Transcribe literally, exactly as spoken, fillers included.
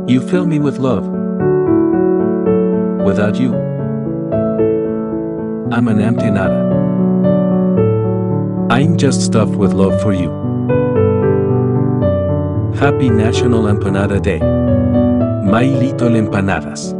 You fill me with love. Without you, I'm an empty nada. I'm just stuffed with love for you. Happy National Empanada Day. My little empanadas.